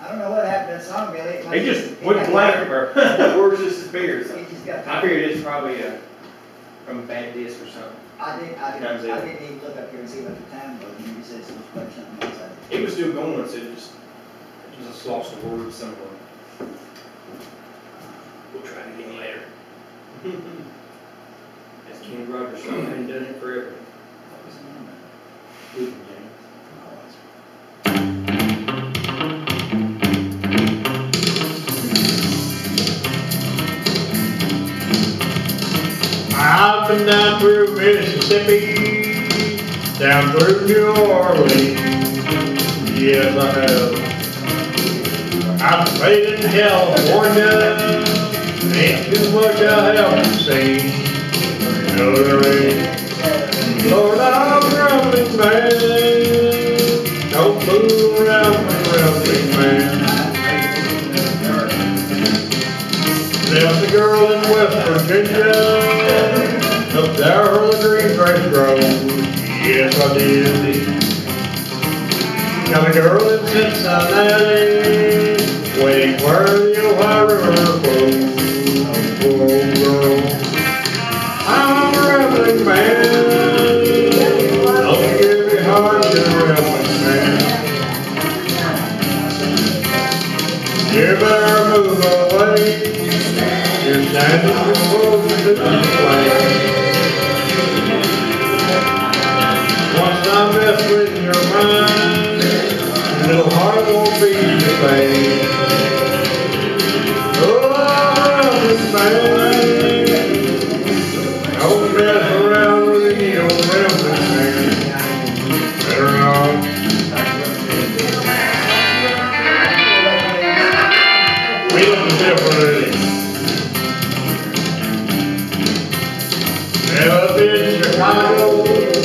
don't know what happened to that song, Billy. It just went blank, or the words just disappeared. So. It just got. I figured it's probably from a bad disc or something. I didn't even look up here and see what the time was, and you said it was playing something else. It was still going, so it was just lost the words somewhere. We'll try it again later. That's Kenny Rogers song. I haven't done it forever. What was the name of it? Good, James. I've been down through Mississippi, down through New Orleans, yes I have. I've stayed in California, ain't too much I haven't seen. You know there ain't. Lord, I'm a rambling man, don't fool around with a rambling man. Left a girl in West Virginia, up there where the green grass grows, yes I did. Got a girl in Cincinnati, waiting where the Ohio River flows. Poor old girl, I'm a rambling man, don't give me heart to a rambling man. You better move away, you're standing too close to the flame. Once I mess with your mind, your little heart won't be the same. Oh, rambling man, don't mess around with any old rambling man. Better not. We look different. Never been to Chicago,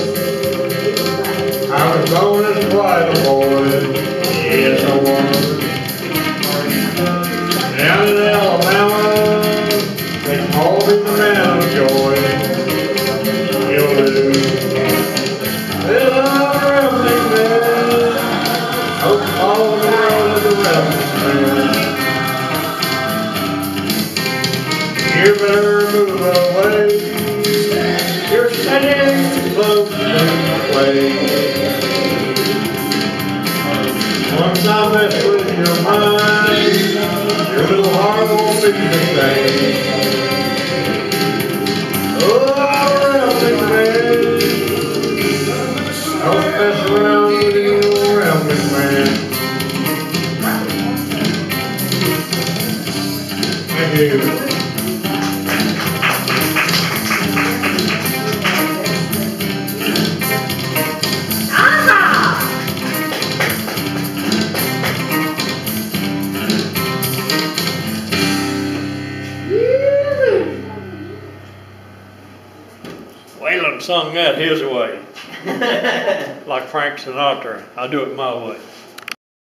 I was born as quite a boy, yes I was. Down in Alabama, they call me the man of joy, you'll do. Well, I'm a rambling man, don't call me around as a rambling man. You better move away, you're standing close to the flame. Once I mess with your mind, your little heart won't be the same. Oh, rambling man, don't mess around with any old rambling man. Thank you. Waylon sung that his way, like Frank Sinatra. I do it my way.